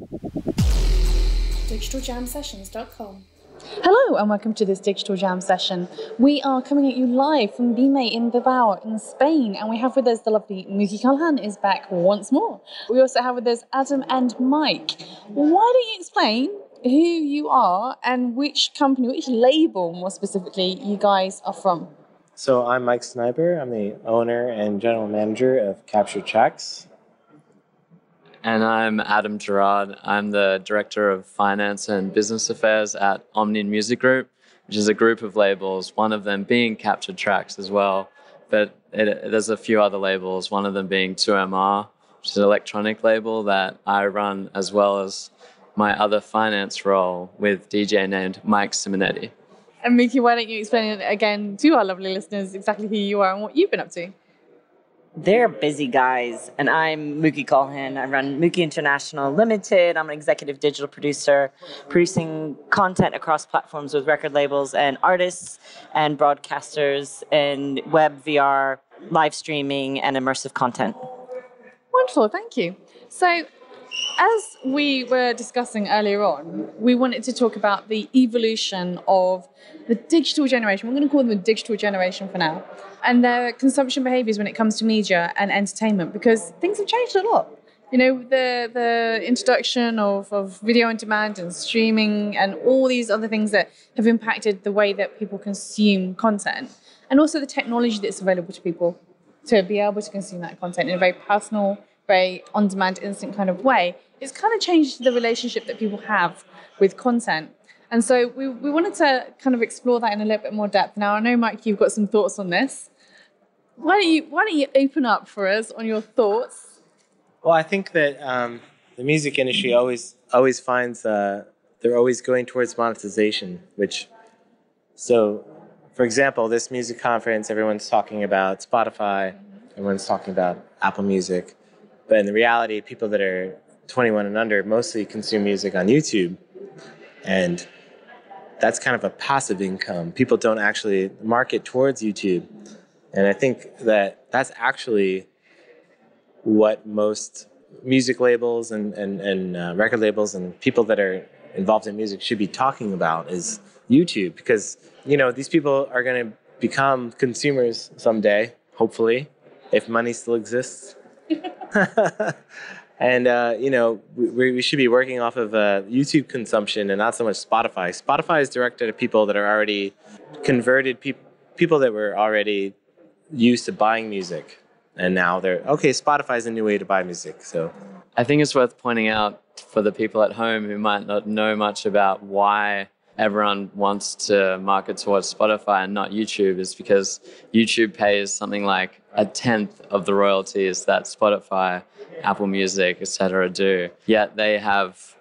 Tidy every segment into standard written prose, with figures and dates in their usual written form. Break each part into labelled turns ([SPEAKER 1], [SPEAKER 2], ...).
[SPEAKER 1] digitaljamsessions.com.
[SPEAKER 2] Hello and welcome to this Digital Jam session. We are coming at you live from Bime in Bilbao in Spain, and we have with us the lovely Muki Calhan is back once more. We also have with us Adam and Mike. Why don't you explain who you are and which company, which label more specifically, you guys are from?
[SPEAKER 3] So I'm Mike Sniper. I'm the owner and general manager of Capture Tracks.
[SPEAKER 4] And I'm Adam Gerard. I'm the Director of Finance and Business Affairs at Omnium Music Group, which is a group of labels, one of them being Captured Tracks as well. But there's a few other labels, one of them being 2MR, which is an electronic label that I run, as well as my other finance role with DJ named Mike Simonetti.
[SPEAKER 2] And Muki, why don't you explain again to our lovely listeners exactly who you are and what you've been up to?
[SPEAKER 5] They're busy guys, and I'm Muki Calhan. I run Muki International Limited. I'm an executive digital producer, producing content across platforms with record labels and artists and broadcasters in web, VR, live streaming, and immersive content.
[SPEAKER 2] Wonderful, thank you. So, as we were discussing earlier on, we wanted to talk about the evolution of the digital generation. We're going to call them the digital generation for now. And their consumption behaviours when it comes to media and entertainment, because things have changed a lot. You know, the introduction of video on demand and streaming and all these other things that have impacted the way that people consume content, and also the technology that's available to people to be able to consume that content in a very personal, very on-demand, instant kind of way. It's kind of changed the relationship that people have with content. And so we wanted to kind of explore that in a little bit more depth. Now, I know, Mike, you've got some thoughts on this. Why don't you open up for us on your thoughts?
[SPEAKER 3] Well, I think that the music industry always finds they're always going towards monetization. So, for example, this music conference, everyone's talking about Spotify, everyone's talking about Apple Music, but in the reality, people that are 21 and under mostly consume music on YouTube, and that's kind of a passive income. People don't actually market towards YouTube. And I think that that's actually what most music labels and record labels and people that are involved in music should be talking about is YouTube. Because, you know, these people are going to become consumers someday, hopefully, if money still exists. And, you know, we should be working off of YouTube consumption and not so much Spotify. Spotify is directed at people that are already converted, people that were already used to buying music. And now Spotify is a new way to buy music. So
[SPEAKER 4] I think it's worth pointing out for the people at home who might not know much about why everyone wants to market towards Spotify and not YouTube, is because YouTube pays something like 1/10 of the royalties that Spotify, Apple Music, etc. do. Yet they have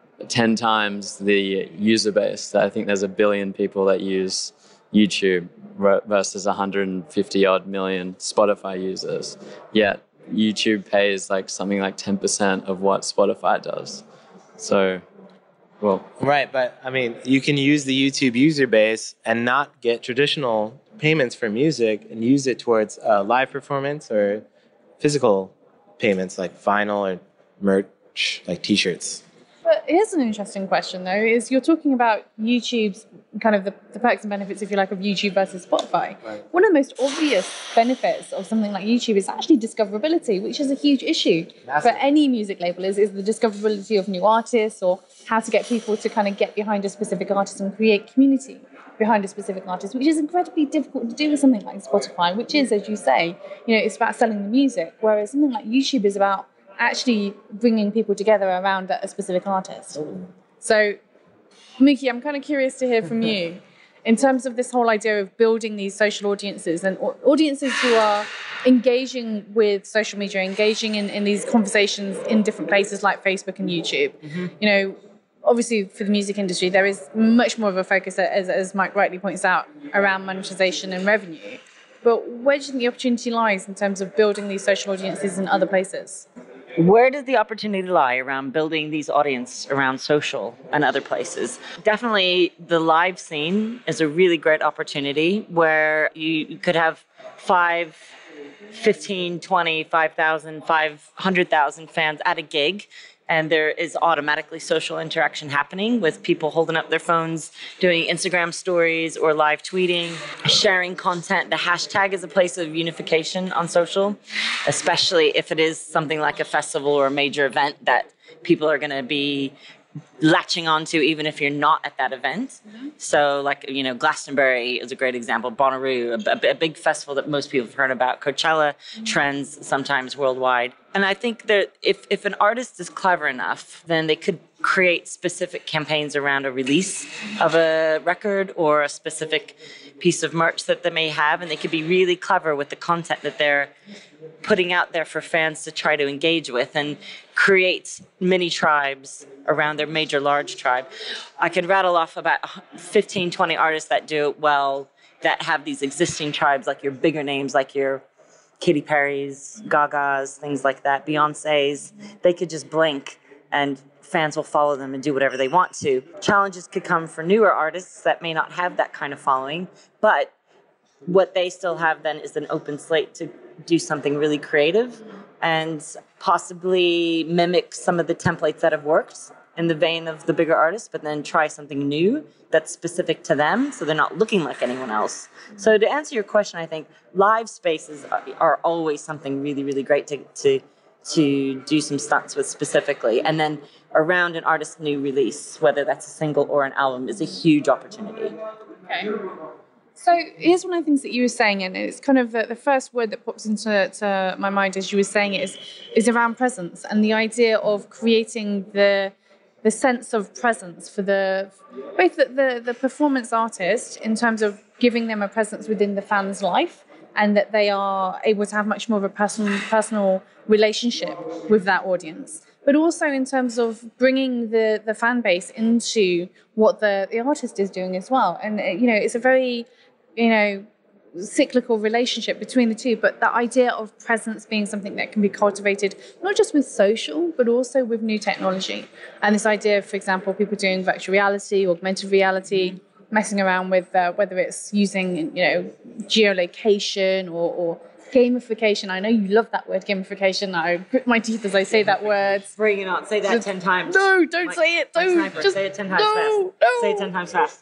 [SPEAKER 4] 10 times the user base. I think there's 1 billion people that use YouTube versus 150 odd million Spotify users. Yet YouTube pays something like 10% of what Spotify does. So, well.
[SPEAKER 3] Right, but I mean, you can use the YouTube user base and not get traditional payments for music and use it towards live performance or physical payments like vinyl or merch, like t-shirts.
[SPEAKER 2] But here's an interesting question, though, is you're talking about YouTube's kind of the perks and benefits, if you like, of YouTube versus Spotify. Right. One of the most obvious benefits of something like YouTube is actually discoverability, which is a huge issue for any music label, is the discoverability of new artists, or how to get people to kind of get behind a specific artist and create community behind a specific artist, which is incredibly difficult to do with something like Spotify, which is, as you say, it's about selling the music, whereas something like YouTube is about actually bringing people together around a specific artist. So, Muki, I'm kind of curious to hear from you in terms of this whole idea of building these social audiences and audiences who are engaging with social media, engaging in these conversations in different places like Facebook and YouTube. Mm-hmm. Obviously for the music industry, there is much more of a focus, as Mike rightly points out, around monetization and revenue. But where do you think the opportunity lies in terms of building these social audiences in other places?
[SPEAKER 5] Where does the opportunity lie around building these audience around social and other places? Definitely the live scene is a really great opportunity where you could have 5, 15, 20, 5,000, 500,000 fans at a gig and there is automatically social interaction happening with people holding up their phones, doing Instagram stories or live tweeting, sharing content. The hashtag is a place of unification on social, especially if it is something like a festival or a major event that people are going to be latching onto even if you're not at that event. So like, Glastonbury is a great example, Bonnaroo, a big festival that most people have heard about, Coachella trends sometimes worldwide. And I think that if an artist is clever enough, then they could create specific campaigns around a release of a record or a specific piece of merch that they may have, and they could be really clever with the content that they're putting out there for fans to try to engage with and create mini tribes around their major large tribe. I could rattle off about 15, 20 artists that do it well, that have these existing tribes, like your bigger names, like your Katy Perry's, Gaga's, things like that, Beyonce's. They could just blink and fans will follow them and do whatever they want to. Challenges could come for newer artists that may not have that kind of following, but what they still have then is an open slate to do something really creative and possibly mimic some of the templates that have worked in the vein of the bigger artists, but then try something new that's specific to them so they're not looking like anyone else. So to answer your question, I think live spaces are always something really, really great to do some stunts with specifically. And then around an artist's new release, whether that's a single or an album, is a huge opportunity.
[SPEAKER 2] Okay. So here's one of the things that you were saying, and it's kind of the first word that pops into my mind as you were saying it is around presence, and the idea of creating the sense of presence for both the performance artist in terms of giving them a presence within the fan's life, and that they are able to have much more of a personal relationship with that audience. But also in terms of bringing the fan base into what the artist is doing as well. And, it's a very, cyclical relationship between the two. But the idea of presence being something that can be cultivated, not just with social, but also with new technology. And this idea, for example, people doing virtual reality, augmented reality, messing around with whether it's using, geolocation or gamification. I know you love that word, gamification. I grit my teeth as I say that word.
[SPEAKER 5] Bring it on. Say that 10 times.
[SPEAKER 2] No, don't say it. Don't. Just
[SPEAKER 5] say it 10 times fast.
[SPEAKER 2] No.
[SPEAKER 5] Say it 10 times fast.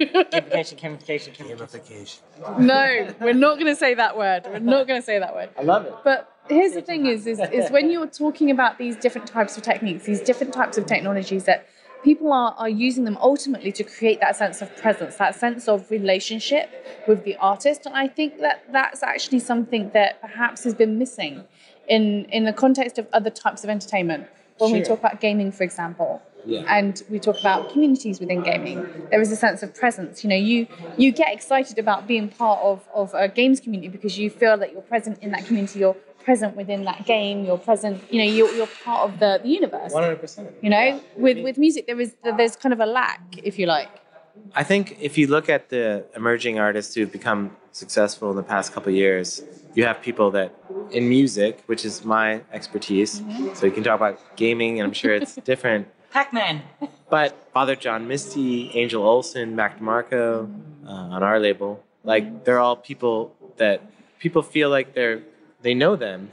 [SPEAKER 5] Gamification.
[SPEAKER 2] No, we're not going to say that word. We're not going to say that word.
[SPEAKER 3] I love it.
[SPEAKER 2] But here's the thing is when you're talking about these different types of techniques, these different types of technologies that people are using them ultimately to create that sense of presence, that sense of relationship with the artist. And I think that's actually something that perhaps has been missing in the context of other types of entertainment. When we talk about gaming, for example, and we talk about communities within gaming, there is a sense of presence. You get excited about being part of a games community because you feel that you're present in that community, you're present within that game, you're present, you're part of the universe.
[SPEAKER 3] 100%.
[SPEAKER 2] With music, there's kind of a lack, if you like.
[SPEAKER 3] I think if you look at the emerging artists who've become successful in the past couple of years, you have people that in music, which is my expertise, so you can talk about gaming, and I'm sure it's different.
[SPEAKER 5] Pac-Man.
[SPEAKER 3] But Father John Misty, Angel Olsen, Mac DeMarco, on our label, like they're all people that people feel like they know them.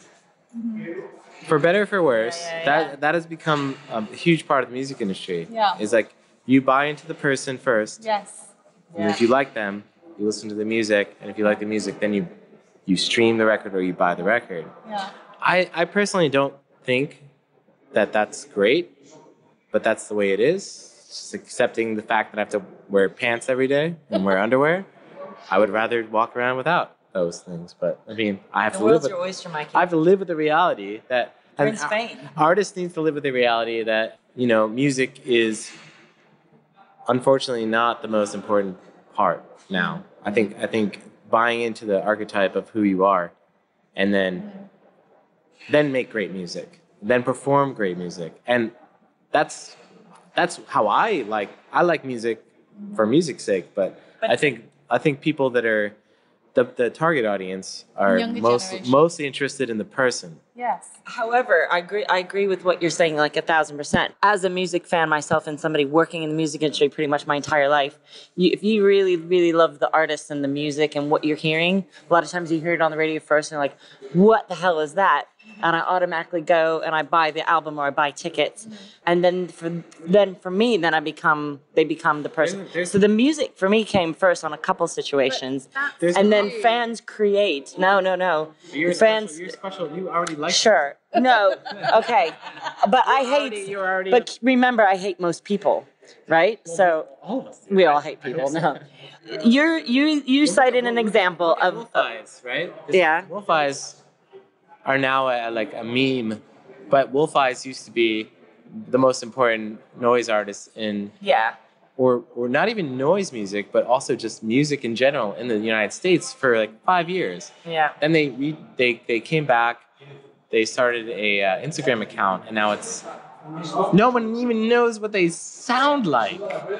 [SPEAKER 3] For better or for worse, that has become a huge part of the music industry.
[SPEAKER 2] Yeah.
[SPEAKER 3] Is like you buy into the person first.
[SPEAKER 2] Yes.
[SPEAKER 3] And if you like them, you listen to the music, and if you like the music, then you stream the record or you buy the record.
[SPEAKER 2] Yeah.
[SPEAKER 3] I personally don't think that that's great, but that's the way it is. Just accepting the fact that I have to wear pants every day and wear underwear. I would rather walk around without those things, but I mean, I have to live with.
[SPEAKER 5] Your oyster, Mikey.
[SPEAKER 3] I have to live with the reality that
[SPEAKER 5] You're in Spain.
[SPEAKER 3] Artists need to live with the reality that music is unfortunately not the most important part now. I think buying into the archetype of who you are, and then make great music, then perform great music, and that's how I like music for music's sake. But I think people that are the target audience are mostly interested in the person.
[SPEAKER 2] Yes.
[SPEAKER 5] However, I agree with what you're saying, like 1,000%. As a music fan myself and somebody working in the music industry pretty much my entire life, if you really, really love the artist and the music and what you're hearing, a lot of times you hear it on the radio first and you're like, what the hell is that? and I automatically go and I buy the album or I buy tickets, and then for me, then they become the person. So the music for me came first on a couple situations, and then fans create. No.
[SPEAKER 3] You're
[SPEAKER 5] Fans.
[SPEAKER 3] You're special. You already like.
[SPEAKER 5] Sure. No. Okay. But I hate.
[SPEAKER 3] You're already.
[SPEAKER 5] But remember, I hate most people, right? So
[SPEAKER 3] All of us do,
[SPEAKER 5] we
[SPEAKER 3] right?
[SPEAKER 5] all hate people. No. You cited an example of
[SPEAKER 3] wolf eyes, right?
[SPEAKER 5] Yeah.
[SPEAKER 3] Wolf eyes are now like a meme, but wolf eyes used to be the most important noise artists in,
[SPEAKER 5] yeah.
[SPEAKER 3] or not even noise music, but also just music in general in the United States for like 5 years.
[SPEAKER 5] Yeah.
[SPEAKER 3] Then they came back, they started a Instagram account, and now it's no one even knows what they sound like.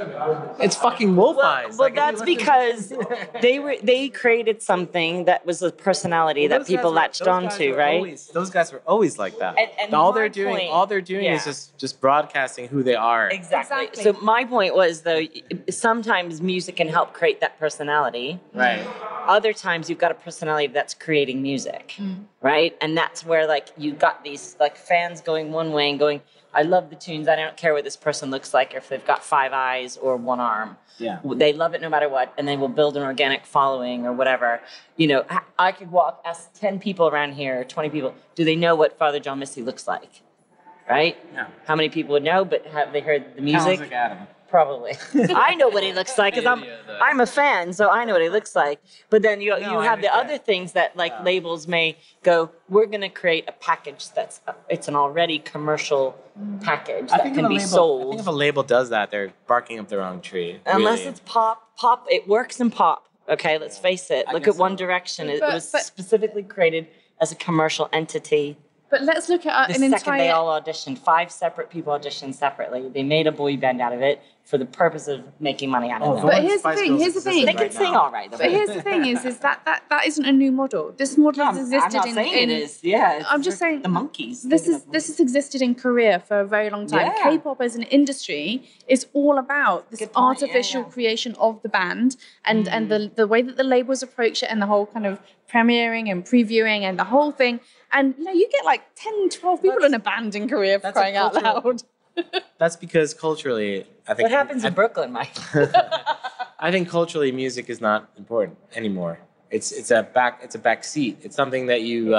[SPEAKER 3] It's fucking wolf eyes.
[SPEAKER 5] Well,
[SPEAKER 3] Like,
[SPEAKER 5] that's because they created something that was a personality that people latched onto, right?
[SPEAKER 3] Those guys were always like that.
[SPEAKER 5] And
[SPEAKER 3] all
[SPEAKER 5] my
[SPEAKER 3] they're doing
[SPEAKER 5] point-
[SPEAKER 3] is just broadcasting who they are.
[SPEAKER 5] Exactly.
[SPEAKER 2] Exactly.
[SPEAKER 5] So my point was, though, sometimes music can help create that personality.
[SPEAKER 3] Right.
[SPEAKER 5] Other times you've got a personality that's creating music, right? And that's where like you got these like fans going one way and going, I love the tunes. I don't care what this person looks like or if they've got 5 eyes or 1 arm.
[SPEAKER 3] Yeah.
[SPEAKER 5] They love it no matter what, and they will build an organic following or whatever. You know, I could ask 10 people around here, 20 people, do they know what Father John Misty looks like? Right?
[SPEAKER 3] No.
[SPEAKER 5] How many people would know, but have they heard the music?
[SPEAKER 3] Sounds like Adam.
[SPEAKER 5] Probably. I know what he looks like because I'm a fan, so I know what he looks like. But then you have the other things that like labels may go, we're going to create a package it's an already commercial package that can be sold.
[SPEAKER 3] I think if a label does that, they're barking up the wrong tree.
[SPEAKER 5] Unless
[SPEAKER 3] really.
[SPEAKER 5] it's pop, it works in pop. Okay, let's face it. Look at One Direction. It was specifically created as a commercial entity.
[SPEAKER 2] But let's look at
[SPEAKER 5] The
[SPEAKER 2] an
[SPEAKER 5] second
[SPEAKER 2] entire.
[SPEAKER 5] they all auditioned, 5 separate people auditioned separately. They made a boy band out of it for the purpose of making money out of it.
[SPEAKER 2] But here's the thing.
[SPEAKER 5] They can sing all right.
[SPEAKER 2] But here's the thing: is that isn't a new model. This model has existed
[SPEAKER 5] I'm not saying it is. Yeah,
[SPEAKER 2] I'm just saying
[SPEAKER 5] the monkeys.
[SPEAKER 2] This has existed in Korea for a very long time.
[SPEAKER 5] Yeah.
[SPEAKER 2] K-pop as an industry is all about this
[SPEAKER 5] Good point,
[SPEAKER 2] artificial creation of the band and the way that the labels approach it and the whole kind of premiering and previewing and the whole thing. And you get like 10, 12 people in a band in Korea for crying out loud.
[SPEAKER 3] That's because culturally, I think.
[SPEAKER 5] What happens in Brooklyn, Mike?
[SPEAKER 3] I think culturally, music is not important anymore. It's a back seat. It's something that you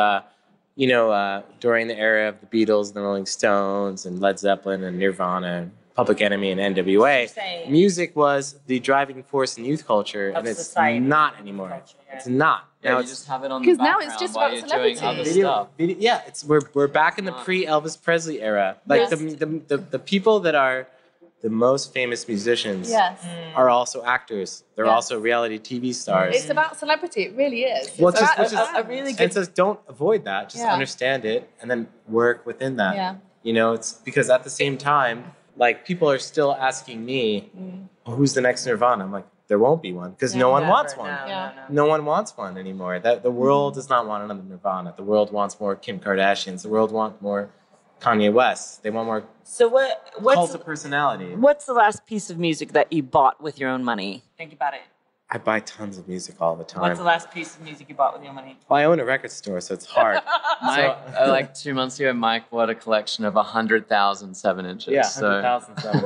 [SPEAKER 3] during the era of the Beatles and the Rolling Stones and Led Zeppelin and Nirvana and Public Enemy and NWA, music was the driving force in youth culture, and it's
[SPEAKER 5] society.
[SPEAKER 3] Not anymore.
[SPEAKER 5] Culture, yeah.
[SPEAKER 3] It's not.
[SPEAKER 4] Yeah,
[SPEAKER 3] Now
[SPEAKER 4] you
[SPEAKER 3] it's
[SPEAKER 4] just have it on the
[SPEAKER 2] Because now
[SPEAKER 4] background
[SPEAKER 2] it's just
[SPEAKER 4] while
[SPEAKER 2] about
[SPEAKER 4] you're doing other
[SPEAKER 2] celebrity.
[SPEAKER 4] stuff.
[SPEAKER 3] we're back in the pre-Elvis Presley era. Like the people that are the most famous musicians
[SPEAKER 2] Yes.
[SPEAKER 3] are also actors. They're
[SPEAKER 2] Yes.
[SPEAKER 3] also reality TV stars.
[SPEAKER 2] It's about celebrity. It really is.
[SPEAKER 3] Well,
[SPEAKER 2] It's
[SPEAKER 3] just-
[SPEAKER 2] about
[SPEAKER 3] which is-
[SPEAKER 5] a really
[SPEAKER 3] and
[SPEAKER 5] good.
[SPEAKER 3] so don't avoid that. Just
[SPEAKER 2] Yeah.
[SPEAKER 3] understand it and then work within that.
[SPEAKER 2] Yeah.
[SPEAKER 3] It's because at the same time, like people are still asking me, who's the next Nirvana? I'm like, there won't be one because no one wants one. No one wants one anymore. That the world does not want another Nirvana. The world wants more Kim Kardashians. The world wants more Kanye West. They want more
[SPEAKER 5] So
[SPEAKER 3] cult
[SPEAKER 5] what's
[SPEAKER 3] of personality.
[SPEAKER 5] what's the last piece of music that you bought with your own money? Think about it.
[SPEAKER 3] I buy tons of music all the time.
[SPEAKER 5] What's the last piece of music you bought with your money?
[SPEAKER 3] Well, I own a record store, so it's hard.
[SPEAKER 4] Mike, like 2 months ago, Mike bought a collection of 100,000 7-inches.
[SPEAKER 3] Yeah,
[SPEAKER 4] So
[SPEAKER 3] 100,000.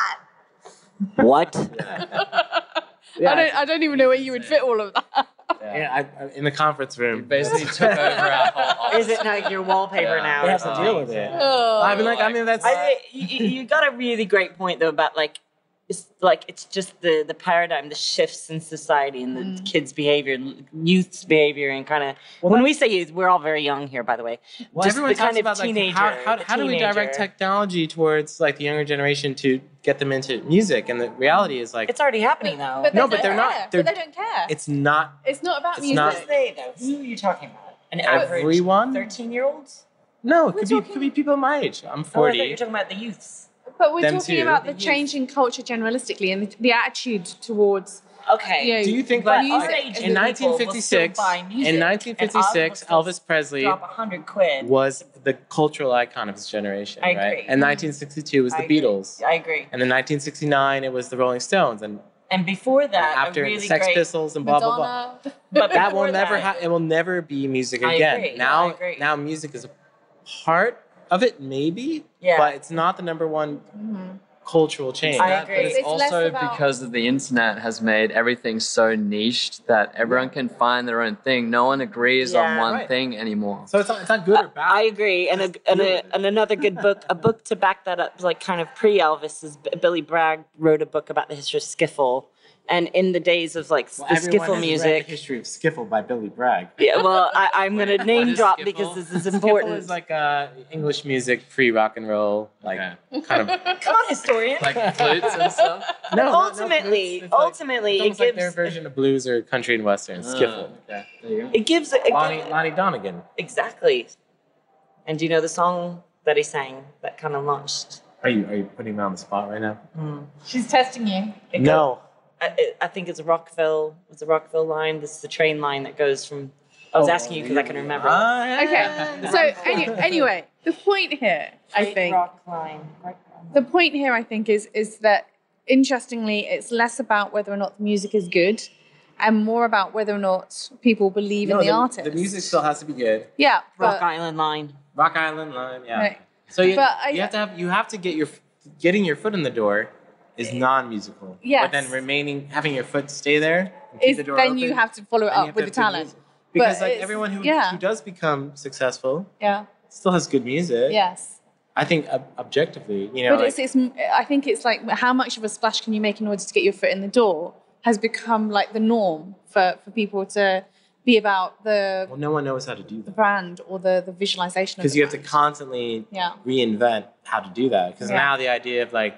[SPEAKER 5] What?
[SPEAKER 3] Yeah,
[SPEAKER 2] I don't even know where you would fit all of that.
[SPEAKER 3] I in the conference room.
[SPEAKER 4] basically took over our whole office.
[SPEAKER 5] Is it like your wallpaper now?
[SPEAKER 3] They
[SPEAKER 5] or
[SPEAKER 3] have to
[SPEAKER 5] something?
[SPEAKER 3] deal with it.
[SPEAKER 2] Oh.
[SPEAKER 3] I mean that's.
[SPEAKER 5] You got a really great point though about it's just the paradigm, the shifts in society and the kids' behavior, youth's behavior, and kind of when we say youth, we're all very young here, by the way.
[SPEAKER 3] Well,
[SPEAKER 5] Just
[SPEAKER 3] everyone
[SPEAKER 5] the
[SPEAKER 3] talks
[SPEAKER 5] kind of
[SPEAKER 3] about like
[SPEAKER 5] teenager,
[SPEAKER 3] how do we direct technology towards like the younger generation to get them into music? And the reality is like
[SPEAKER 5] It's already happening though.
[SPEAKER 2] But
[SPEAKER 3] No,
[SPEAKER 2] they
[SPEAKER 3] but they're
[SPEAKER 2] don't
[SPEAKER 3] not-
[SPEAKER 2] care.
[SPEAKER 3] they're-
[SPEAKER 2] But they don't care.
[SPEAKER 3] it's not
[SPEAKER 2] It's not about
[SPEAKER 3] it's
[SPEAKER 2] music.
[SPEAKER 3] not-
[SPEAKER 5] Who's they though? Who are you talking about? An average
[SPEAKER 3] Everyone?
[SPEAKER 5] 13-year-olds?
[SPEAKER 3] no. It could be people my age. I'm
[SPEAKER 5] Oh, I thought
[SPEAKER 3] 40.
[SPEAKER 5] you were talking about the youths.
[SPEAKER 2] But we're
[SPEAKER 3] Them
[SPEAKER 2] talking
[SPEAKER 3] too.
[SPEAKER 2] about the
[SPEAKER 5] The
[SPEAKER 2] change in culture generalistically and the attitude towards.
[SPEAKER 5] Okay.
[SPEAKER 3] Do you think
[SPEAKER 5] But
[SPEAKER 3] that
[SPEAKER 5] our age
[SPEAKER 3] in
[SPEAKER 5] people will still
[SPEAKER 3] 1956,
[SPEAKER 5] buy music,
[SPEAKER 3] in
[SPEAKER 5] and
[SPEAKER 3] 1956,
[SPEAKER 5] I will
[SPEAKER 3] Elvis Presley
[SPEAKER 5] drop 100 quid.
[SPEAKER 3] was the cultural icon of his generation,
[SPEAKER 5] I
[SPEAKER 3] right?
[SPEAKER 5] agree.
[SPEAKER 3] And 1962 was
[SPEAKER 5] I
[SPEAKER 3] the
[SPEAKER 5] agree.
[SPEAKER 3] Beatles,
[SPEAKER 5] I agree.
[SPEAKER 3] and then 1969 it was the Rolling Stones, and
[SPEAKER 5] And before that,
[SPEAKER 3] after
[SPEAKER 5] a really
[SPEAKER 3] the Sex
[SPEAKER 5] great,
[SPEAKER 3] Pistols and blah blah blah.
[SPEAKER 2] Madonna.
[SPEAKER 5] But
[SPEAKER 3] That will
[SPEAKER 5] before
[SPEAKER 3] never
[SPEAKER 5] that-
[SPEAKER 3] it will never be music
[SPEAKER 5] I
[SPEAKER 3] again.
[SPEAKER 5] agree.
[SPEAKER 3] Now
[SPEAKER 5] I agree.
[SPEAKER 3] now music is part of it, maybe, but it's not the number one cultural change.
[SPEAKER 5] I agree.
[SPEAKER 4] But it's
[SPEAKER 2] It's less
[SPEAKER 4] also
[SPEAKER 2] about-
[SPEAKER 4] because of the internet has made everything so niched that everyone can find their own thing. No one agrees on one
[SPEAKER 3] Right.
[SPEAKER 4] thing anymore.
[SPEAKER 3] So it's not good or bad.
[SPEAKER 5] I agree, and another good book, a book to back that up, like kind of pre-Elvis, is Billy Bragg wrote a book about the history of skiffle, and in the days of like the skiffle
[SPEAKER 3] Read
[SPEAKER 5] music.
[SPEAKER 3] the History of Skiffle by Billy Bragg.
[SPEAKER 5] Yeah, well, I'm gonna name
[SPEAKER 4] is
[SPEAKER 5] drop
[SPEAKER 4] skiffle?
[SPEAKER 5] because this is
[SPEAKER 3] Skiffle
[SPEAKER 5] important.
[SPEAKER 3] is like English music pre-rock and roll, like kind of.
[SPEAKER 5] Come on, historian.
[SPEAKER 4] Like flutes and stuff.
[SPEAKER 3] No,
[SPEAKER 5] ultimately,
[SPEAKER 3] it's like-
[SPEAKER 5] ultimately,
[SPEAKER 3] it's
[SPEAKER 5] it
[SPEAKER 3] almost like
[SPEAKER 5] gives
[SPEAKER 3] their version of blues or country and western. Skiffle.
[SPEAKER 4] Okay, there you go.
[SPEAKER 5] it gives
[SPEAKER 3] Lonnie Donegan.
[SPEAKER 5] exactly. And do you know the song that he sang that kind of launched?
[SPEAKER 3] Are you putting me on the spot right now?
[SPEAKER 2] She's testing you.
[SPEAKER 3] No.
[SPEAKER 5] I think it's a Rockville. It's a Rockville line. This is the train line that goes from. I was asking you because I can remember.
[SPEAKER 2] Okay. So anyway, the point here, I think,
[SPEAKER 5] Rock line.
[SPEAKER 2] the point here, I think, is that interestingly, it's less about whether or not the music is good, and more about whether or not people believe in the artist.
[SPEAKER 3] The music still has to be good.
[SPEAKER 2] Yeah,
[SPEAKER 5] Rock
[SPEAKER 2] but,
[SPEAKER 5] Island line.
[SPEAKER 3] Rock Island line, yeah.
[SPEAKER 2] Right.
[SPEAKER 3] So you
[SPEAKER 2] But
[SPEAKER 3] have to get getting your foot in the door is non-musical.
[SPEAKER 2] Yes.
[SPEAKER 3] But then having your foot stay there, and keep
[SPEAKER 2] is
[SPEAKER 3] the door
[SPEAKER 2] then
[SPEAKER 3] open,
[SPEAKER 2] you have to follow it
[SPEAKER 3] then you
[SPEAKER 2] up
[SPEAKER 3] have
[SPEAKER 2] with
[SPEAKER 3] to
[SPEAKER 2] the
[SPEAKER 3] have good
[SPEAKER 2] talent.
[SPEAKER 3] music. Because
[SPEAKER 2] But
[SPEAKER 3] like
[SPEAKER 2] it's-
[SPEAKER 3] everyone who
[SPEAKER 2] yeah.
[SPEAKER 3] does become successful
[SPEAKER 2] Yeah.
[SPEAKER 3] still has good music.
[SPEAKER 2] Yes.
[SPEAKER 3] I think objectively,
[SPEAKER 2] But
[SPEAKER 3] like,
[SPEAKER 2] it's I think it's like how much of a splash can you make in order to get your foot in the door has become like the norm for people to be about the
[SPEAKER 3] well, no one knows how to do that.
[SPEAKER 2] brand or the visualization of
[SPEAKER 3] Because
[SPEAKER 2] the
[SPEAKER 3] you have to
[SPEAKER 2] brand.
[SPEAKER 3] constantly
[SPEAKER 2] Yeah.
[SPEAKER 3] reinvent how to do that. Because
[SPEAKER 2] Yeah.
[SPEAKER 3] now the idea of like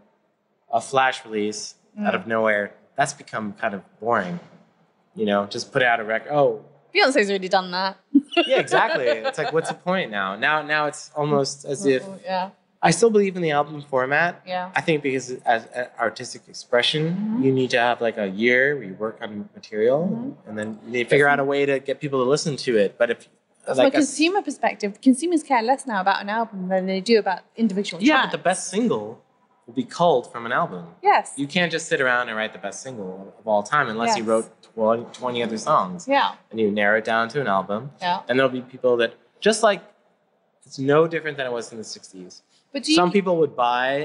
[SPEAKER 3] a flash release out of nowhere, that's become kind of boring. Just put out a record. Oh,
[SPEAKER 2] Beyonce's already done that.
[SPEAKER 3] yeah, exactly. It's like, what's the point now? Now it's almost as if
[SPEAKER 2] Yeah.
[SPEAKER 3] I still believe in the album format.
[SPEAKER 2] Yeah.
[SPEAKER 3] I think because as an artistic expression, you need to have like a year where you work on material, and then you need to figure out a way to get people to listen to it. But if
[SPEAKER 2] From a consumer perspective, consumers care less now about an album than they do about individual
[SPEAKER 3] yeah,
[SPEAKER 2] tracks.
[SPEAKER 3] but the best single will be culled from an album.
[SPEAKER 2] Yes.
[SPEAKER 3] You can't just sit around and write the best single of all time unless you
[SPEAKER 2] Yes.
[SPEAKER 3] wrote 20 other songs.
[SPEAKER 2] Yeah.
[SPEAKER 3] And you narrow it down to an album.
[SPEAKER 2] Yeah.
[SPEAKER 3] And there'll be people that, just like, it's no different than it was in the 60s.
[SPEAKER 2] But do you,
[SPEAKER 3] Some people would buy,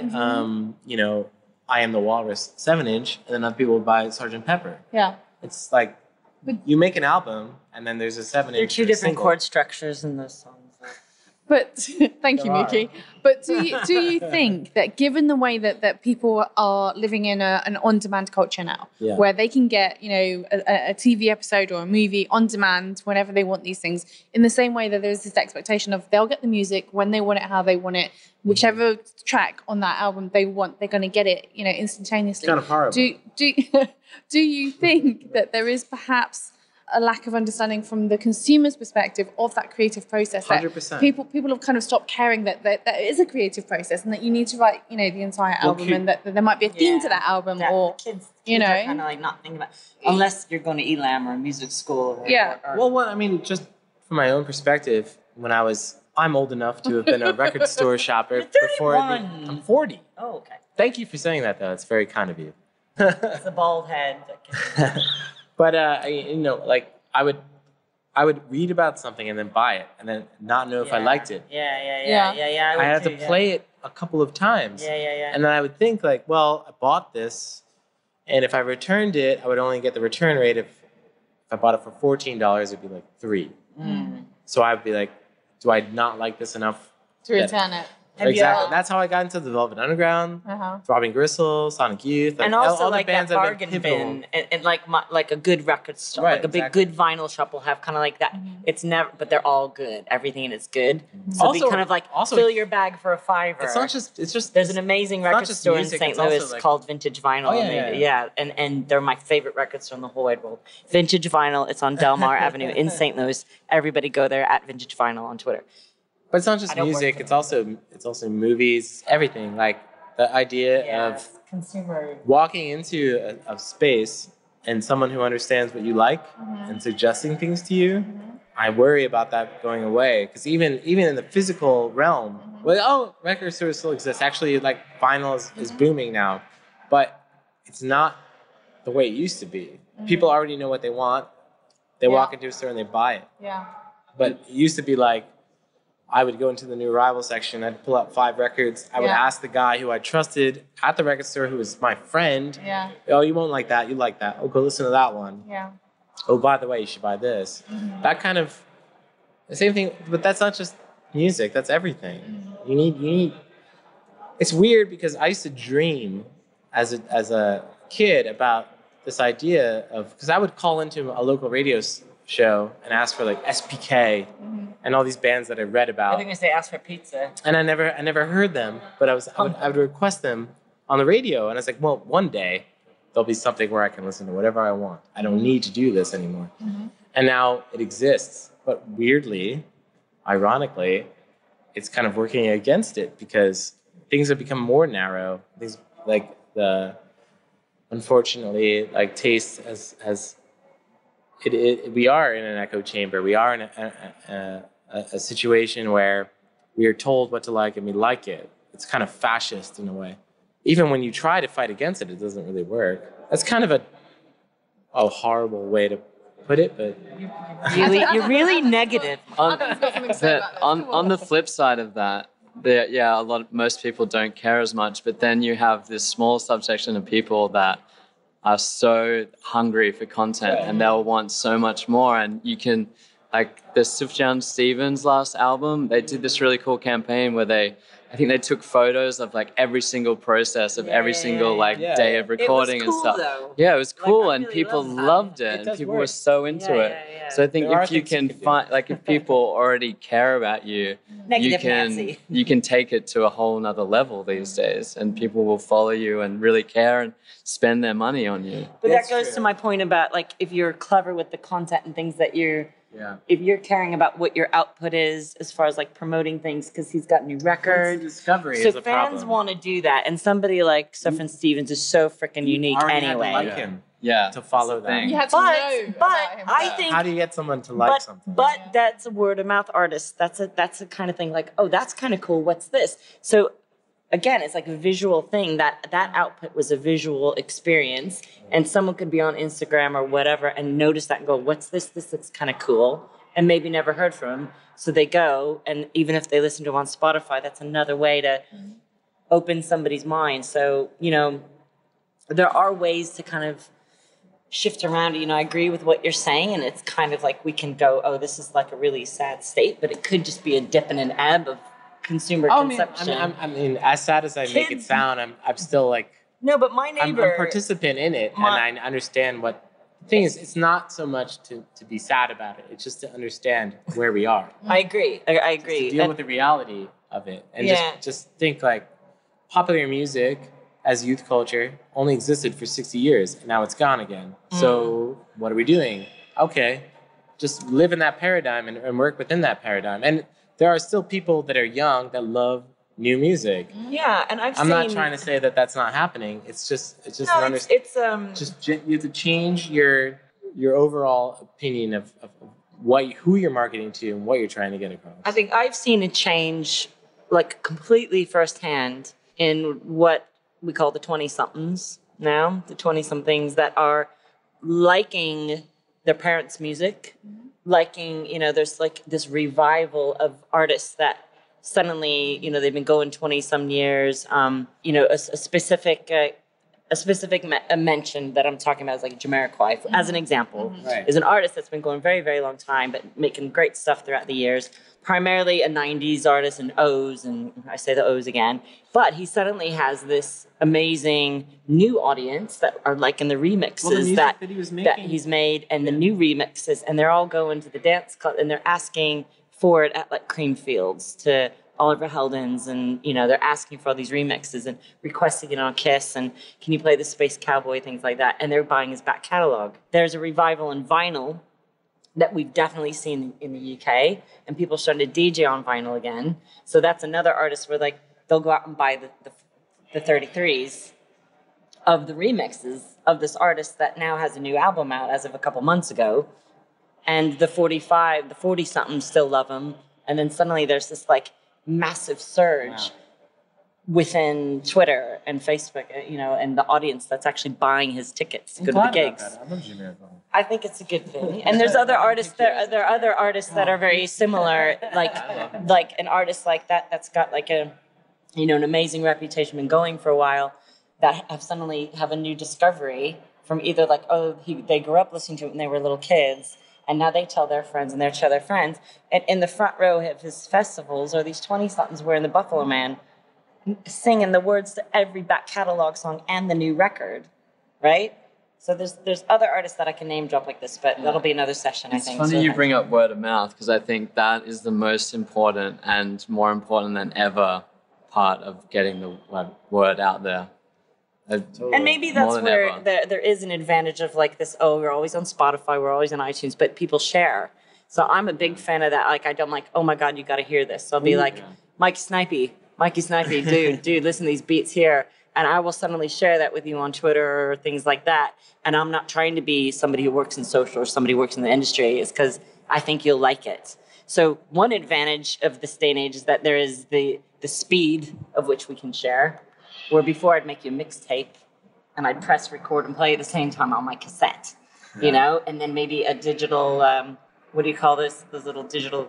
[SPEAKER 3] I Am the Walrus 7-inch, and then other people would buy Sgt. Pepper.
[SPEAKER 2] Yeah.
[SPEAKER 3] It's like, you make an album, and then there's a 7-inch
[SPEAKER 5] There are two different
[SPEAKER 3] single.
[SPEAKER 5] chord structures in those songs.
[SPEAKER 2] But thank you,
[SPEAKER 3] There are.
[SPEAKER 2] Mookie. But do you think that given the way that people are living in an on-demand culture now,
[SPEAKER 3] Yeah.
[SPEAKER 2] where they can get a TV episode or a movie on demand whenever they want these things, in the same way that there's this expectation of they'll get the music when they want it, how they want it, whichever track on that album they want, they're going to get it, instantaneously.
[SPEAKER 3] It's kind of horrible.
[SPEAKER 2] Do you think that there is perhaps a lack of understanding from the consumer's perspective of that creative process?
[SPEAKER 3] 100%.
[SPEAKER 2] People have kind of stopped caring that is a creative process and that you need to write, the entire album and that there might be a theme to that album or,
[SPEAKER 5] kids
[SPEAKER 2] you know.
[SPEAKER 5] are kind of like not thinking about unless you're going to Elam or music school. Or,
[SPEAKER 2] Yeah.
[SPEAKER 5] or-
[SPEAKER 3] Just from my own perspective, I'm old enough to have been a record store shopper
[SPEAKER 5] You're
[SPEAKER 3] before.
[SPEAKER 5] 31.
[SPEAKER 3] I'm 40.
[SPEAKER 5] Oh, okay.
[SPEAKER 3] Thank you for saying that, though. It's very kind of you.
[SPEAKER 5] It's a bald head.
[SPEAKER 3] But I would read about something and then buy it and then not know if I liked it.
[SPEAKER 5] Yeah.
[SPEAKER 3] I
[SPEAKER 5] would
[SPEAKER 3] had to
[SPEAKER 5] too, yeah.
[SPEAKER 3] play it a couple of times.
[SPEAKER 5] Yeah.
[SPEAKER 3] And then I would think like, well, I bought this, and if I returned it, I would only get the return rate if I bought it for $14, it'd be like $3. So I would be like, do I not like this enough?
[SPEAKER 2] to return it.
[SPEAKER 3] Exactly. That's how I got into the Velvet Underground, Throbbing Gristle, Sonic Youth,
[SPEAKER 5] And also
[SPEAKER 3] all the
[SPEAKER 5] like that
[SPEAKER 3] bands that have been
[SPEAKER 5] bargain
[SPEAKER 3] pivotal.
[SPEAKER 5] bin, and like a good record store,
[SPEAKER 3] Right,
[SPEAKER 5] like a big
[SPEAKER 3] exactly.
[SPEAKER 5] good vinyl shop will have kind of like that. It's never, but they're all good. Everything in it's good. So
[SPEAKER 3] Also-
[SPEAKER 5] be kind of like
[SPEAKER 3] also-
[SPEAKER 5] fill your bag for a $5.
[SPEAKER 3] It's just
[SPEAKER 5] There's an amazing
[SPEAKER 3] not
[SPEAKER 5] record
[SPEAKER 3] just
[SPEAKER 5] store
[SPEAKER 3] music,
[SPEAKER 5] in St.
[SPEAKER 3] it's also,
[SPEAKER 5] Louis
[SPEAKER 3] like-
[SPEAKER 5] called Vintage Vinyl.
[SPEAKER 3] Oh,
[SPEAKER 5] and
[SPEAKER 3] yeah.
[SPEAKER 5] and they're my favorite record store in the whole wide world. Vintage Vinyl. It's on Delmar Avenue in St. Louis. Everybody go there at Vintage Vinyl on Twitter.
[SPEAKER 3] But it's not just
[SPEAKER 5] I don't work
[SPEAKER 3] music,
[SPEAKER 5] for
[SPEAKER 3] it's also movies, everything. Like the idea of
[SPEAKER 5] consumer.
[SPEAKER 3] walking into a space and someone who understands what you like and suggesting things to you. I worry about that going away because even in the physical realm, record stores still exist. Actually, like vinyl is booming now, but it's not the way it used to be. People already know what they want. They walk into a store and they buy it.
[SPEAKER 2] Yeah.
[SPEAKER 3] But it used to be like, I would go into the new arrival section. I'd pull out 5 records. I would ask the guy who I trusted at the record store, who was my friend.
[SPEAKER 2] Yeah.
[SPEAKER 3] Oh, you won't like that. You like that. Oh, go listen to that one.
[SPEAKER 2] Yeah.
[SPEAKER 3] Oh, by the way, you should buy this. That kind of the same thing. But that's not just music. That's everything. You need. It's weird because I used to dream as a kid about this idea of, because I would call into a local radio show and ask for like SPK and all these bands that I read about.
[SPEAKER 5] I think they say ask for pizza.
[SPEAKER 3] And I never heard them, but I would request them on the radio, and I was like, well, one day there'll be something where I can listen to whatever I want. I don't need to do this anymore. And now it exists, but weirdly, ironically, it's kind of working against it because things have become more narrow. Things like unfortunately, like taste has we are in an echo chamber. We are in a situation where we are told what to like and we like it. It's kind of fascist in a way. Even when you try to fight against it, it doesn't really work. That's kind of a horrible way to put it, but
[SPEAKER 5] You're really negative.
[SPEAKER 4] On the flip side of that, most people don't care as much, but then you have this small subsection of people that are so hungry for content and they'll want so much more. And you can, like the Sufjan Stevens last album, they did this really cool campaign where I think they took photos of like every single process of every single day of recording
[SPEAKER 5] it was cool,
[SPEAKER 4] and stuff.
[SPEAKER 5] Though.
[SPEAKER 4] Yeah, it was cool,
[SPEAKER 5] Like,
[SPEAKER 4] and
[SPEAKER 5] really
[SPEAKER 4] people
[SPEAKER 5] love
[SPEAKER 4] loved
[SPEAKER 5] that.
[SPEAKER 4] it, and people were so into it.
[SPEAKER 5] Yeah.
[SPEAKER 4] So I think if you can find, like, if people already care about you,
[SPEAKER 5] Negative
[SPEAKER 4] you can take it to a whole nother level these days, and people will follow you and really care and spend their money on you.
[SPEAKER 5] But that goes to my point about, like, if you're clever with the content and things that if you're caring about what your output is as far as like promoting things, because he's got new records.
[SPEAKER 3] Discovery
[SPEAKER 5] so
[SPEAKER 3] is a problem.
[SPEAKER 5] fans want to do that, and somebody like Sufjan Stevens is so freaking unique anyway.
[SPEAKER 3] Had to like him
[SPEAKER 4] Yeah,
[SPEAKER 3] to follow that.
[SPEAKER 2] You had to know
[SPEAKER 5] But
[SPEAKER 2] about him.
[SPEAKER 5] I think
[SPEAKER 3] How do you get someone to like something?
[SPEAKER 5] But that's a word of mouth artist. That's a kind of thing like, oh, that's kind of cool. What's this? So again, it's like a visual thing. That output was a visual experience, and someone could be on Instagram or whatever and notice that and go, what's this? This looks kind of cool, and maybe never heard from him. So they go, and even if they listen to it on Spotify, that's another way to open somebody's mind. So, there are ways to kind of shift around. I agree with what you're saying, and it's kind of like we can go, oh, this is like a really sad state, but it could just be a dip and an ebb of consumer consumption.
[SPEAKER 3] I mean, as sad as I make it sound, I'm still like...
[SPEAKER 5] No, but my neighbor...
[SPEAKER 3] I'm a participant in it, and I understand what... The thing is, it's not so much to be sad about it. It's just to understand where we are.
[SPEAKER 5] I agree. I agree.
[SPEAKER 3] To deal with the reality of it. And just think like popular music as youth culture only existed for 60 years, and now it's gone again. So what are we doing? Okay, just live in that paradigm and work within that paradigm. And there are still people that are young that love new music.
[SPEAKER 5] Yeah, and I'm
[SPEAKER 3] not trying to say that that's not happening. It's just you have to change your overall opinion of who you're marketing to and what you're trying to get across.
[SPEAKER 5] I think I've seen a change, like completely firsthand, in what we call the 20-somethings now, the 20-somethings that are liking their parents' music, liking, there's like this revival of artists that suddenly, they've been going 20-some years. A specific mention that I'm talking about is like Jamiroquai, as an example, is an artist that's been going very, very long time, but making great stuff throughout the years. Primarily a 90s artist and O's, and I say the O's again. But he suddenly has this amazing new audience that are liking the remixes that he's made, and the new remixes, and they're all going to the dance club, and they're asking for it at like Creamfields to Oliver Heldens, and they're asking for all these remixes and requesting it on Kiss, and can you play the Space Cowboy, things like that, and they're buying his back catalog. There's a revival in vinyl that we've definitely seen in the UK, and people starting to DJ on vinyl again. So that's another artist where like they'll go out and buy the 33s of the remixes of this artist that now has a new album out as of a couple months ago, and the 40-somethings still love him, and then suddenly there's this like massive surge within Twitter and Facebook, and the audience that's actually buying his tickets to go to the gigs.
[SPEAKER 3] I love Jimmy Marathon.
[SPEAKER 5] I think it's a good thing. And there's other artists there are other artists that are very similar, like an artist like that that's got like an amazing reputation, been going for a while, that have suddenly have a new discovery from either like, they grew up listening to it when they were little kids, and now they tell their friends and they tell their friends. And in the front row of his festivals are these 20-somethings wearing the Buffalo Man, singing the words to every back catalog song and the new record, right? So there's other artists that I can name drop like this, but that'll be another session, I think.
[SPEAKER 4] It's funny you bring up word of mouth, because I think that is the most important and more important than ever part of getting the word out there.
[SPEAKER 5] And maybe that's where there is an advantage of like this, we're always on Spotify, we're always on iTunes, but people share. So I'm a big fan of that. Like, I'm like, oh my God, you got to hear this. So I'll be like, Mikey Snipey, dude, listen to these beats here. And I will suddenly share that with you on Twitter or things like that. And I'm not trying to be somebody who works in social or somebody who works in the industry. It's because I think you'll like it. So one advantage of this day and age is that there is the speed of which we can share. Where before I'd make you a mixtape and I'd press record and play at the same time on my cassette, and then maybe a digital, what do you call this? Those little digital,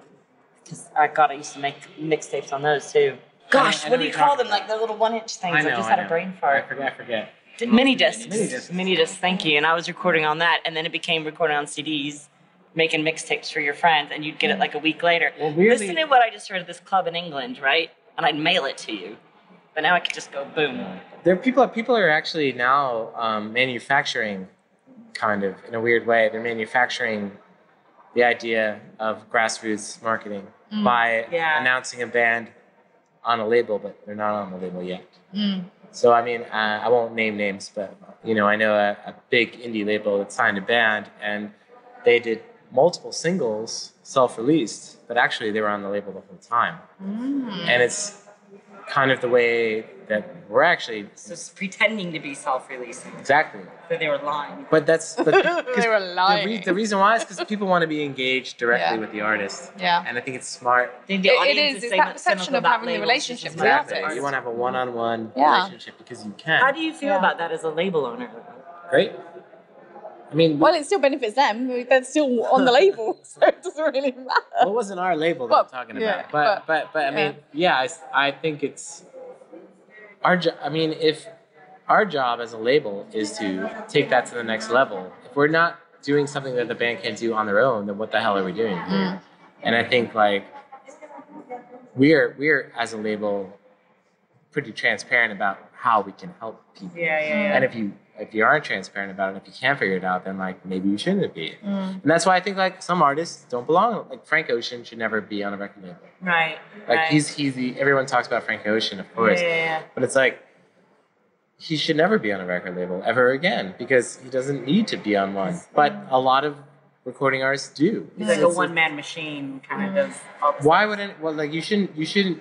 [SPEAKER 5] I used to make mixtapes on those too. Gosh, what do you call them? Like the little 1-inch things. I just had a brain fart.
[SPEAKER 3] I forget.
[SPEAKER 5] Mini discs. Mini discs, thank you. And I was recording on that, and then it became recording on CDs, making mixtapes for your friends, and you'd get it like a week later. Well, listen to what I just heard at this club in England, right? And I'd mail it to you. But now I could just go boom.
[SPEAKER 3] There are people are actually now manufacturing, kind of in a weird way. They're manufacturing the idea of grassroots marketing by announcing a band on a label, but they're not on the label yet. So I mean, I won't name names, but I know a big indie label that signed a band, and they did multiple singles self-released, but actually they were on the label the whole time. And it's kind of the way that we're actually
[SPEAKER 5] just pretending to be self-releasing.
[SPEAKER 3] Exactly.
[SPEAKER 5] But they were lying.
[SPEAKER 3] But that's
[SPEAKER 2] they were lying.
[SPEAKER 3] The reason why is because people want to be engaged directly with the artist.
[SPEAKER 2] Yeah.
[SPEAKER 3] And I think it's smart.
[SPEAKER 2] It is. It's that perception of having the relationship with the
[SPEAKER 3] Exactly.
[SPEAKER 2] artist.
[SPEAKER 3] You want to have a one-on-one relationship because you can.
[SPEAKER 5] How do you feel about that as a label owner?
[SPEAKER 3] Great. I mean,
[SPEAKER 2] well, it still benefits them. They're still on the label, so it doesn't really matter.
[SPEAKER 3] Well, it wasn't our label that I'm talking about. But I mean, I think it's our job. I mean, if our job as a label is to take that to the next level, if we're not doing something that the band can do on their own, then what the hell are we doing? And I think like we're as a label pretty transparent about how we can help people. And if you aren't transparent about it, if you can't figure it out, then like maybe you shouldn't be. And that's why I think like some artists don't belong. Like Frank Ocean should never be on a record label.
[SPEAKER 5] Right.
[SPEAKER 3] Like he's the everyone talks about Frank Ocean, of course. But it's like he should never be on a record label ever again because he doesn't need to be on one. But a lot of recording artists do.
[SPEAKER 5] He's like a one-man machine, kind of does.
[SPEAKER 3] Why wouldn't? Well, like you shouldn't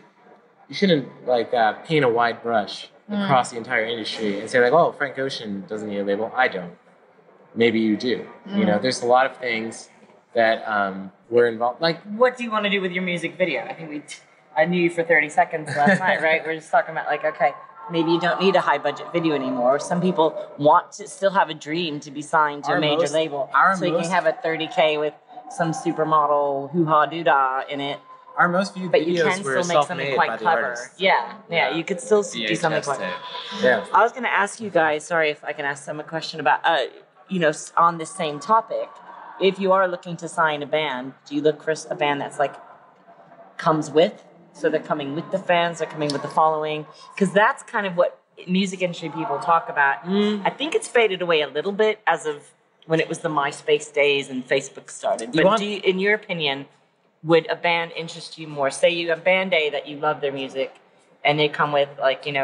[SPEAKER 3] like paint a wide brush across the entire industry and say like, oh, Frank Ocean doesn't need a label. I don't. Maybe you do. There's a lot of things that we're involved. Like,
[SPEAKER 5] what do you want to do with your music video? I think I knew you for 30 seconds last night, right? We're just talking about like, okay, maybe you don't need a high budget video anymore. Some people want to still have a dream to be signed to a major label, so you can have a 30K with some supermodel hoo-ha doo-dah in it.
[SPEAKER 3] Our most viewed
[SPEAKER 5] but you
[SPEAKER 3] videos
[SPEAKER 5] can
[SPEAKER 3] were
[SPEAKER 5] still make something quite clever. Yeah, you could still do something quite.
[SPEAKER 3] Yeah.
[SPEAKER 5] I was going to ask you guys. Sorry if I can ask them a question about, on this same topic. If you are looking to sign a band, do you look for a band that's like comes with? So they're coming with the fans, they're coming with the following, because that's kind of what music industry people talk about. I think it's faded away a little bit as of when it was the MySpace days and Facebook started. But in your opinion, would a band interest you more? Say you have Band A that you love their music, and they come with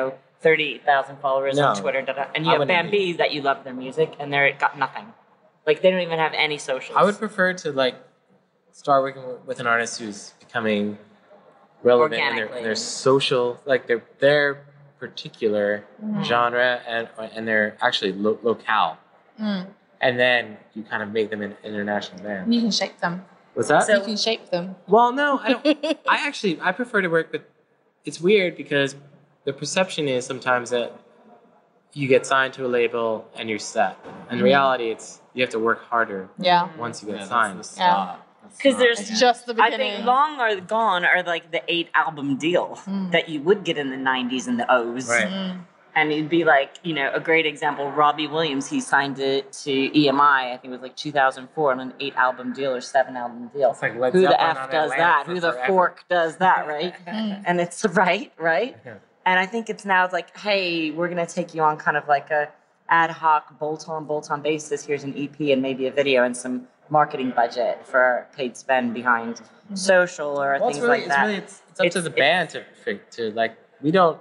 [SPEAKER 5] 30,000 followers on Twitter, and you have Band B that you love their music, and they're got nothing. Like they don't even have any socials.
[SPEAKER 3] I would prefer to start working with an artist who's becoming relevant in their social, like their particular genre and their actually locale. And then you kind of make them an international band.
[SPEAKER 2] You can shape them.
[SPEAKER 3] What's that?
[SPEAKER 2] So you can shape them.
[SPEAKER 3] Well, no, I don't. I prefer to work with. It's weird because the perception is sometimes that you get signed to a label and you're set. In reality, it's you have to work harder once you get signed.
[SPEAKER 5] Because there's
[SPEAKER 2] just the
[SPEAKER 5] I
[SPEAKER 2] beginning.
[SPEAKER 5] think long or gone are like the 8-album deal that you would get in the 90s and the O's.
[SPEAKER 3] Right.
[SPEAKER 5] And it'd be like, you know, a great example, Robbie Williams, he signed it to EMI, I think it was like 2004, on an 8-album deal or 7-album deal.
[SPEAKER 3] It's like Led
[SPEAKER 5] Who the
[SPEAKER 3] Zeppelin
[SPEAKER 5] F
[SPEAKER 3] on
[SPEAKER 5] does
[SPEAKER 3] Atlanta
[SPEAKER 5] that?
[SPEAKER 3] for
[SPEAKER 5] Who the
[SPEAKER 3] forever.
[SPEAKER 5] fork does that, right? And it's right?
[SPEAKER 3] Yeah.
[SPEAKER 5] And I think it's now like, hey, we're going to take you on kind of like a ad hoc, bolt-on basis. Here's an EP and maybe a video and some marketing budget for paid spend behind social or things like that.
[SPEAKER 3] It's up to the band to like, we don't,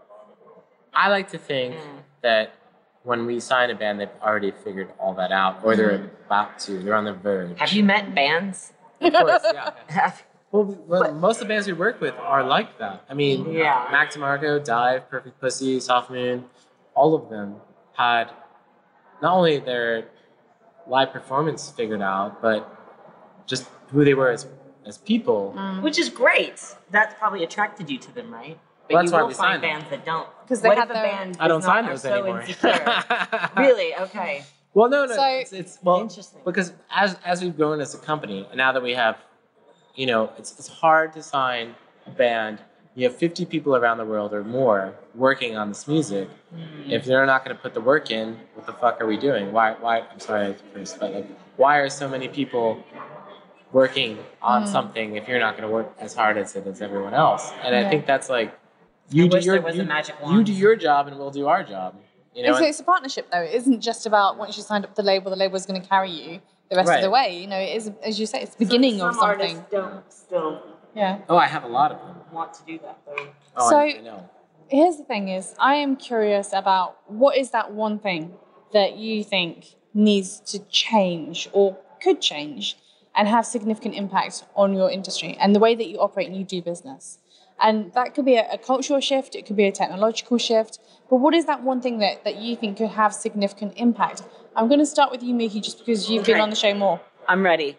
[SPEAKER 3] I like to think that when we sign a band, they've already figured all that out, or they're about to, they're on the verge.
[SPEAKER 5] Have you met bands?
[SPEAKER 3] Of course, yeah. Well, most of the bands we work with are like that. I mean, Mac DeMarco, Dive, Perfect Pussy, Soft Moon, all of them had not only their live performance figured out, but just who they were as people.
[SPEAKER 5] Which is great. That's probably attracted you to them, right? But
[SPEAKER 3] Well, that's
[SPEAKER 5] you
[SPEAKER 3] why
[SPEAKER 5] will
[SPEAKER 3] we
[SPEAKER 5] find
[SPEAKER 3] signed them.
[SPEAKER 5] bands that don't.
[SPEAKER 2] Because they
[SPEAKER 5] What
[SPEAKER 2] had
[SPEAKER 5] if a
[SPEAKER 2] their-
[SPEAKER 5] band
[SPEAKER 3] I don't
[SPEAKER 5] is
[SPEAKER 3] sign
[SPEAKER 5] not,
[SPEAKER 3] those
[SPEAKER 5] are so
[SPEAKER 3] anymore.
[SPEAKER 5] insecure? Really? Okay.
[SPEAKER 3] Well, no,
[SPEAKER 2] So-
[SPEAKER 3] it's well,
[SPEAKER 5] Interesting.
[SPEAKER 3] because as we've grown as a company, and now that we have, you know, it's hard to sign a band. You have 50 people around the world or more working on this music. If they're not going to put the work in, what the fuck are we doing? Why? I'm sorry, Chris, but like, why are so many people working on something if you're not going to work as hard as it as everyone else? And I think that's like, you do
[SPEAKER 5] wish
[SPEAKER 3] your
[SPEAKER 5] there was a magic
[SPEAKER 3] you
[SPEAKER 5] wand.
[SPEAKER 3] do your job, and we'll do our job. You know,
[SPEAKER 2] It's a partnership, though. It isn't just about once you signed up the label is going to carry you the rest of the way. You know, it is, as you say, it's the beginning of
[SPEAKER 5] Some
[SPEAKER 2] something.
[SPEAKER 5] artists don't still
[SPEAKER 2] Yeah.
[SPEAKER 3] oh, I have a lot of them.
[SPEAKER 5] want to do that, though.
[SPEAKER 3] Oh,
[SPEAKER 2] So-
[SPEAKER 3] I know.
[SPEAKER 2] Here's the thing is, I am curious about what is that one thing that you think needs to change or could change and have significant impact on your industry and the way that you operate and you do business. And that could be a cultural shift, it could be a technological shift, but what is that one thing that you think could have significant impact? I'm going to start with you, Miki, just because you've been
[SPEAKER 5] Okay.
[SPEAKER 2] on the show more.
[SPEAKER 5] I'm ready.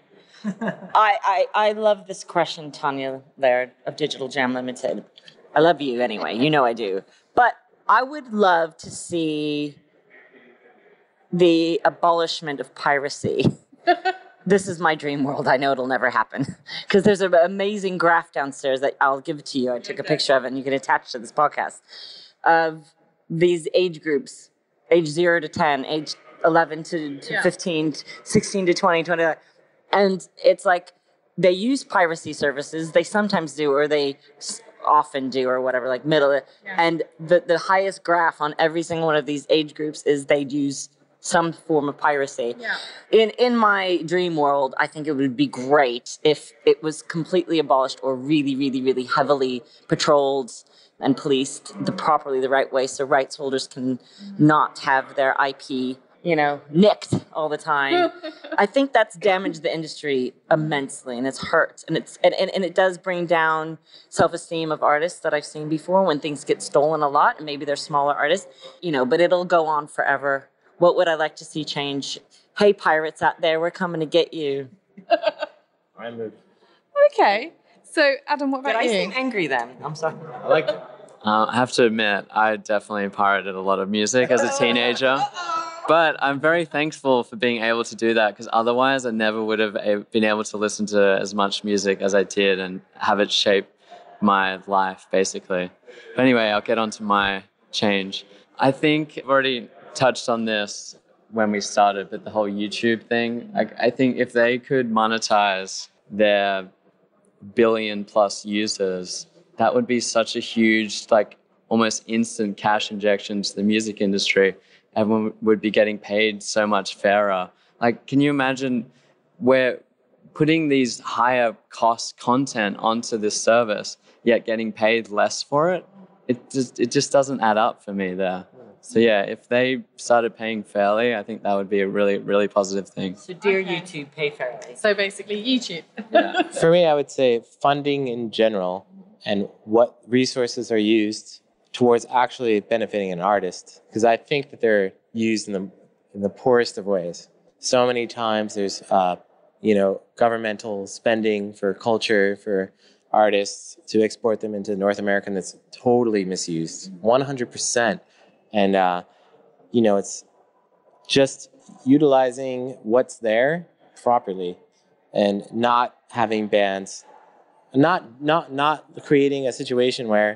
[SPEAKER 5] I love this question, Tanya Laird of Digital Jam Limited. I love you anyway. You know I do. But I would love to see the abolishment of piracy. This is my dream world. I know it'll never happen. Because there's an amazing graph downstairs that I'll give it to you. I took a picture of it and you can attach to this podcast. Of these age groups, age 0 to 10, age 11 to 15, 16 to 20, 20. And it's like they use piracy services. They sometimes do, or they often do, or whatever, like middle. And the highest graph on every single one of these age groups is they use some form of piracy. In my dream world, I think it would be great if it was completely abolished or really, really, really heavily patrolled and policed properly the right way, so rights holders can not have their IP, nicked all the time. I think that's damaged the industry immensely, and it's hurt, and it does bring down self-esteem of artists that I've seen before when things get stolen a lot, and maybe they're smaller artists, but it'll go on forever. What would I like to see change? Hey, pirates out there, we're coming to get you.
[SPEAKER 3] I moved.
[SPEAKER 2] Okay. So, Adam, what
[SPEAKER 5] Did
[SPEAKER 2] about
[SPEAKER 5] I
[SPEAKER 2] you?
[SPEAKER 5] seem angry then? I'm sorry.
[SPEAKER 3] I like it.
[SPEAKER 4] I have to admit, I definitely pirated a lot of music as a teenager. But I'm very thankful for being able to do that, because otherwise I never would have been able to listen to as much music as I did and have it shape my life, basically. But anyway, I'll get on to my change. I think I've already touched on this when we started, but the whole YouTube thing, I think if they could monetize their billion-plus users, that would be such a huge, almost instant cash injection to the music industry. Everyone would be getting paid so much fairer. Can you imagine we're putting these higher cost content onto this service, yet getting paid less for it? It just doesn't add up for me there. So yeah, if they started paying fairly, I think that would be a really, really positive thing.
[SPEAKER 5] So dear YouTube, pay fairly.
[SPEAKER 2] So basically, YouTube.
[SPEAKER 3] For me, I would say funding in general and what resources are used towards actually benefiting an artist, because I think that they're used in the poorest of ways. So many times there's governmental spending for culture, for artists to export them into North America, and that's totally misused, 100%. And, it's just utilizing what's there properly and not having bands, not creating a situation where,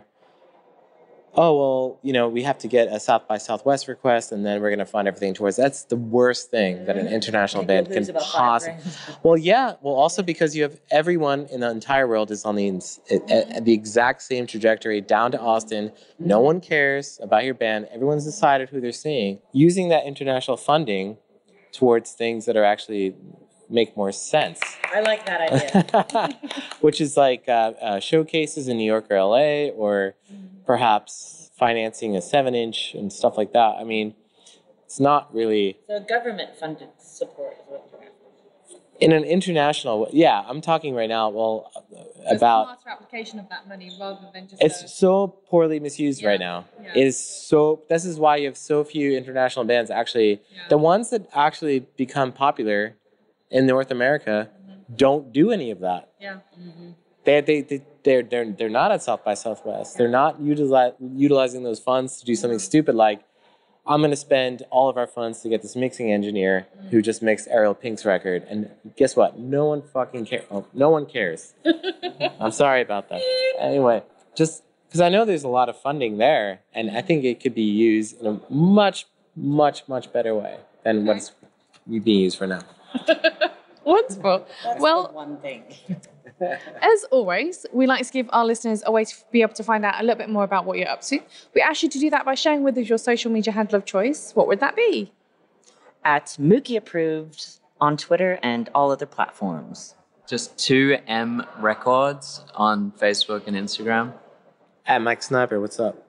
[SPEAKER 3] we have to get a South by Southwest request, and then we're going to fund everything towards. That's the worst thing that an international band can possibly. Well, yeah. Well, also because you have everyone in the entire world is on the exact same trajectory down to Austin. No one cares about your band. Everyone's decided who they're seeing. Using that international funding towards things that are actually make more sense.
[SPEAKER 5] I like that idea.
[SPEAKER 3] Which is like showcases in New York or LA, or perhaps financing a 7-inch and stuff like that. I mean, it's not really...
[SPEAKER 5] So government-funded support is what you're after.
[SPEAKER 3] In an international... Yeah, I'm talking right now, about...
[SPEAKER 2] smarter application of that money rather than just...
[SPEAKER 3] It's so poorly misused right now.
[SPEAKER 2] Yeah.
[SPEAKER 3] It is so... This is why you have so few international bands actually... Yeah. The ones that actually become popular in North America don't do any of that.
[SPEAKER 2] Yeah.
[SPEAKER 3] They're not at South by Southwest. They're not utilizing those funds to do something stupid like, I'm going to spend all of our funds to get this mixing engineer who just mixed Ariel Pink's record. And guess what? No one fucking cares. Oh, no one cares. I'm sorry about that. Anyway, just because I know there's a lot of funding there, and I think it could be used in a much, much, much better way than what's being used for now.
[SPEAKER 2] Wonderful.
[SPEAKER 5] That's the one thing.
[SPEAKER 2] As always, we like to give our listeners a way to be able to find out a little bit more about what you're up to. We ask you to do that by sharing with us your social media handle of choice. What would that be?
[SPEAKER 5] At Mookie Approved on Twitter and all other platforms.
[SPEAKER 4] Just 2M Records on Facebook and Instagram.
[SPEAKER 3] At Mike Sniper, what's up?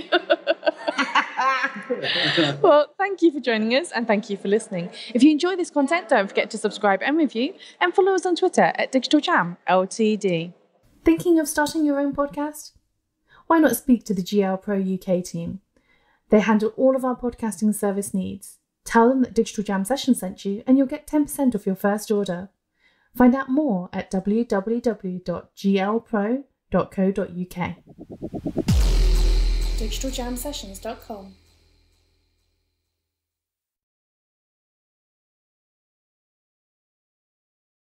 [SPEAKER 2] Well, thank you for joining us and thank you for listening. If you enjoy this content, don't forget to subscribe and review, and follow us on Twitter at Digital Jam Ltd. Thinking of starting your own podcast? Why not speak to the GL Pro UK team? They handle all of our podcasting service needs. Tell them that Digital Jam Session sent you and you'll get 10% off your first order. Find out more at www.glpro.co.uk. digitaljamsessions.com